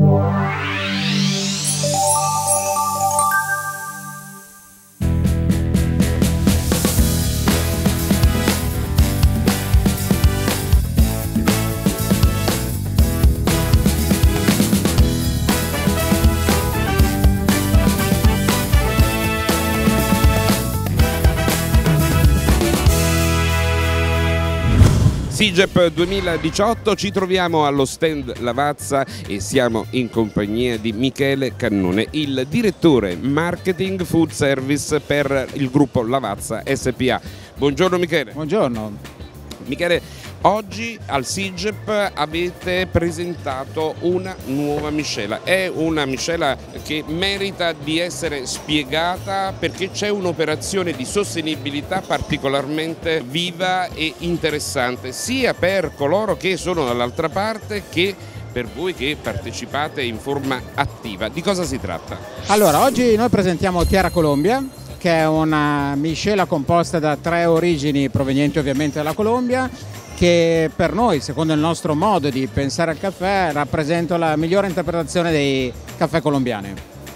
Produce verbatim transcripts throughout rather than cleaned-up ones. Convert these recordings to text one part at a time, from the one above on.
SIGEP duemiladiciotto, ci troviamo allo stand Lavazza e siamo in compagnia di Michele Cannone, il direttore marketing food service per il gruppo Lavazza S P A. Buongiorno Michele. Buongiorno. Michele, oggi al SIGEP avete presentato una nuova miscela, è una miscela che merita di essere spiegata perché c'è un'operazione di sostenibilità particolarmente viva e interessante, sia per coloro che sono dall'altra parte che per voi che partecipate in forma attiva. Di cosa si tratta? Allora, oggi noi presentiamo Tierra Colombia, che è una miscela composta da tre origini provenienti ovviamente dalla Colombia, che per noi, secondo il nostro modo di pensare al caffè, rappresenta la migliore interpretazione dei caffè colombiani.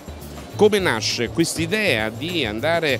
Come nasce quest'idea di andare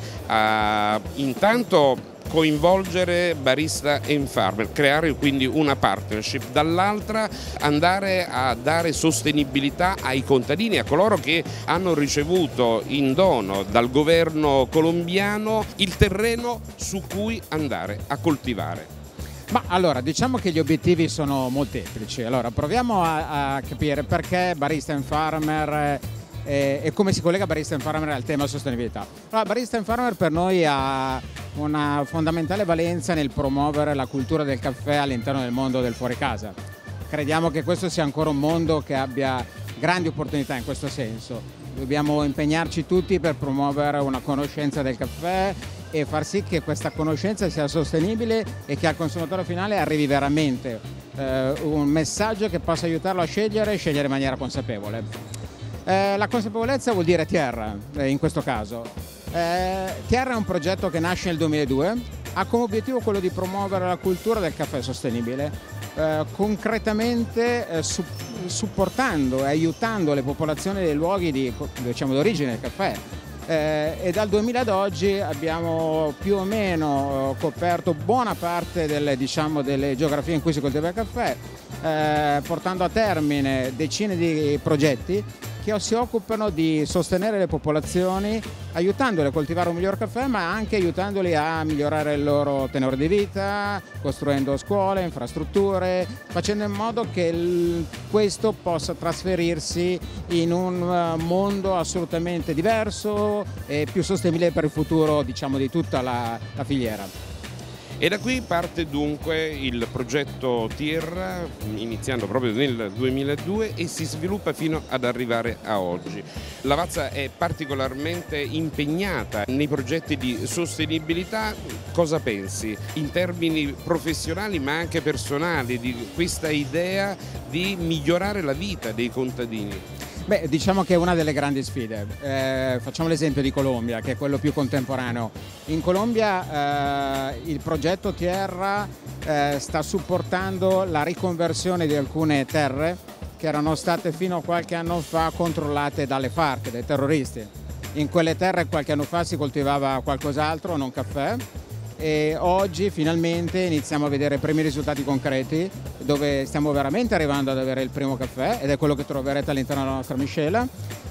a intanto coinvolgere barista e farmer, creare quindi una partnership, dall'altra andare a dare sostenibilità ai contadini, a coloro che hanno ricevuto in dono dal governo colombiano il terreno su cui andare a coltivare? Ma allora, diciamo che gli obiettivi sono molteplici. Allora, proviamo a, a capire perché barista and farmer e, e come si collega Barista and Farmer al tema sostenibilità. Allora, Barista and Farmer per noi ha una fondamentale valenza nel promuovere la cultura del caffè all'interno del mondo del fuori casa. Crediamo che questo sia ancora un mondo che abbia grandi opportunità in questo senso. Dobbiamo impegnarci tutti per promuovere una conoscenza del caffè e far sì che questa conoscenza sia sostenibile e che al consumatore finale arrivi veramente eh, un messaggio che possa aiutarlo a scegliere e scegliere in maniera consapevole. Eh, la consapevolezza vuol dire Tierra, eh, in questo caso. Eh, Tierra è un progetto che nasce nel duemiladue, ha come obiettivo quello di promuovere la cultura del caffè sostenibile, eh, concretamente eh, su, supportando e aiutando le popolazioni dei luoghi di, diciamo, d'origine del caffè. Eh, e dal duemila ad oggi abbiamo più o meno coperto buona parte delle, diciamo, delle geografie in cui si coltiva il caffè, eh, portando a termine decine di progetti che si occupano di sostenere le popolazioni, aiutandole a coltivare un miglior caffè, ma anche aiutandoli a migliorare il loro tenore di vita, costruendo scuole, infrastrutture, facendo in modo che il, questo possa trasferirsi in un mondo assolutamente diverso e più sostenibile per il futuro, diciamo, di tutta la, la filiera. E da qui parte dunque il progetto Tierra, iniziando proprio nel duemiladue, e si sviluppa fino ad arrivare a oggi. Lavazza è particolarmente impegnata nei progetti di sostenibilità. Cosa pensi in termini professionali ma anche personali di questa idea di migliorare la vita dei contadini? Beh, diciamo che è una delle grandi sfide. Eh, facciamo l'esempio di Colombia, che è quello più contemporaneo. In Colombia eh, il progetto Tierra eh, sta supportando la riconversione di alcune terre che erano state fino a qualche anno fa controllate dalle FARC, dai terroristi. In quelle terre qualche anno fa si coltivava qualcos'altro, non caffè. E oggi finalmente iniziamo a vedere i primi risultati concreti, dove stiamo veramente arrivando ad avere il primo caffè, ed è quello che troverete all'interno della nostra miscela.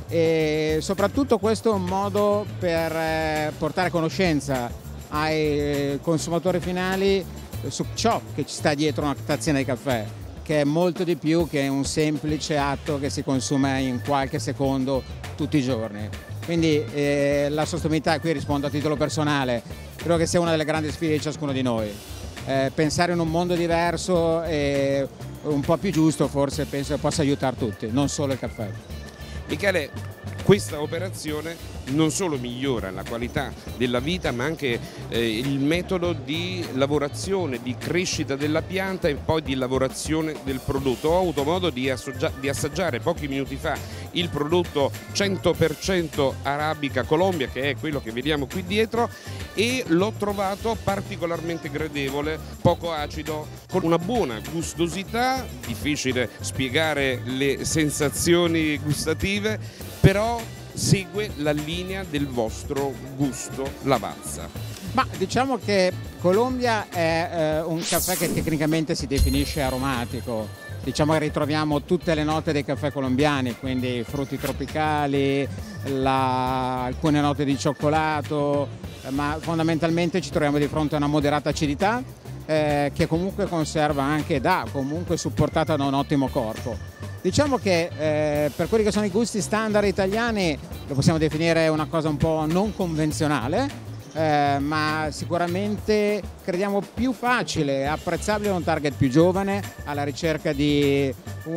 E soprattutto questo è un modo per portare conoscenza ai consumatori finali su ciò che ci sta dietro una tazzina di caffè, che è molto di più che un semplice atto che si consuma in qualche secondo tutti i giorni. Quindi eh, la sostenibilità, qui rispondo a titolo personale, credo che sia una delle grandi sfide di ciascuno di noi. Eh, pensare in un mondo diverso e un po' più giusto forse penso che possa aiutare tutti, non solo il caffè. Michele, questa operazione non solo migliora la qualità della vita ma anche eh, il metodo di lavorazione, di crescita della pianta e poi di lavorazione del prodotto. Ho avuto modo di, di assaggiare pochi minuti fa il prodotto cento per cento Arabica Colombia, che è quello che vediamo qui dietro, e l'ho trovato particolarmente gradevole, poco acido, con una buona gustosità, difficile spiegare le sensazioni gustative, però segue la linea del vostro gusto Lavazza. Ma diciamo che Colombia è eh, un caffè che tecnicamente si definisce aromatico. Diciamo che ritroviamo tutte le note dei caffè colombiani, quindi frutti tropicali, la, alcune note di cioccolato, ma fondamentalmente ci troviamo di fronte a una moderata acidità eh, che comunque conserva anche da, comunque supportata da un ottimo corpo. Diciamo che eh, per quelli che sono i gusti standard italiani lo possiamo definire una cosa un po' non convenzionale, eh, ma sicuramente crediamo più facile, apprezzabile a un target più giovane, alla ricerca di,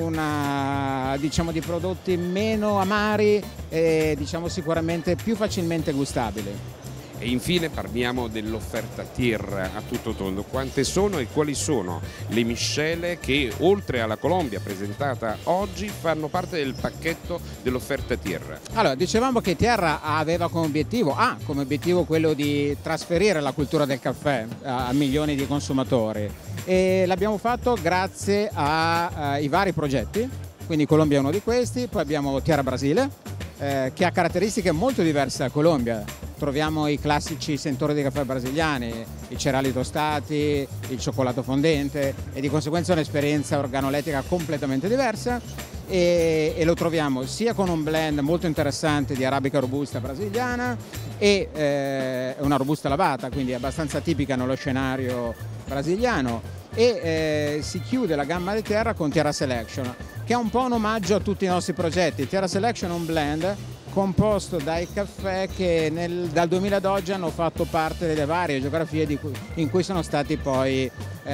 una, diciamo, di prodotti meno amari e diciamo sicuramente più facilmente gustabili. E infine parliamo dell'offerta T I R a tutto tondo. Quante sono e quali sono le miscele che oltre alla Colombia presentata oggi fanno parte del pacchetto dell'offerta T I R? Allora, dicevamo che T I R aveva come obiettivo, ha come obiettivo quello di trasferire la cultura del caffè a, a milioni di consumatori e l'abbiamo fatto grazie ai vari progetti, quindi Colombia è uno di questi, poi abbiamo T I R Brasile eh, che ha caratteristiche molto diverse da Colombia. Troviamo i classici sentori dei caffè brasiliani, i cereali tostati, il cioccolato fondente e di conseguenza un'esperienza organolettica completamente diversa e, e lo troviamo sia con un blend molto interessante di arabica robusta brasiliana e eh, una robusta lavata, quindi abbastanza tipica nello scenario brasiliano e eh, si chiude la gamma di Terra con Terra Selection, che è un po' un omaggio a tutti i nostri progetti. Terra Selection è un blend composto dai caffè che nel, dal duemila ad oggi hanno fatto parte delle varie geografie di cui, in cui sono stati poi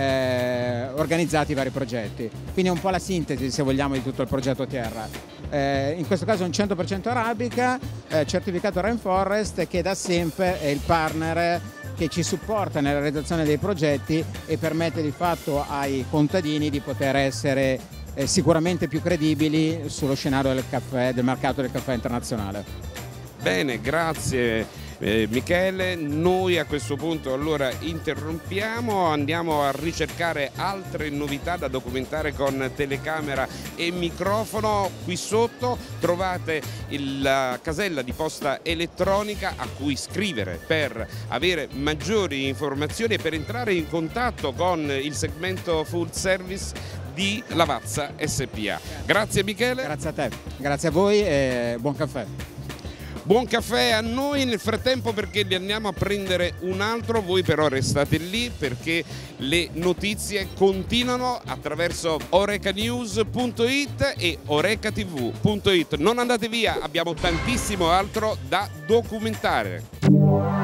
eh, organizzati i vari progetti. Quindi è un po' la sintesi, se vogliamo, di tutto il progetto Terra. Eh, in questo caso è un cento per cento arabica, eh, certificato Rainforest, che da sempre è il partner che ci supporta nella realizzazione dei progetti e permette di fatto ai contadini di poter essere Eh, sicuramente più credibili sullo scenario del caffè, del mercato del caffè internazionale. Bene, grazie eh, Michele. Noi a questo punto allora interrompiamo, andiamo a ricercare altre novità da documentare con telecamera e microfono. Qui sotto trovate il, la casella di posta elettronica a cui scrivere per avere maggiori informazioni e per entrare in contatto con il segmento full service di Lavazza S P A. Grazie Michele. Grazie a te, grazie a voi e buon caffè. Buon caffè a noi, nel frattempo perché ne andiamo a prendere un altro, voi però restate lì perché le notizie continuano attraverso orecanews punto it e orecatv punto it. Non andate via, abbiamo tantissimo altro da documentare.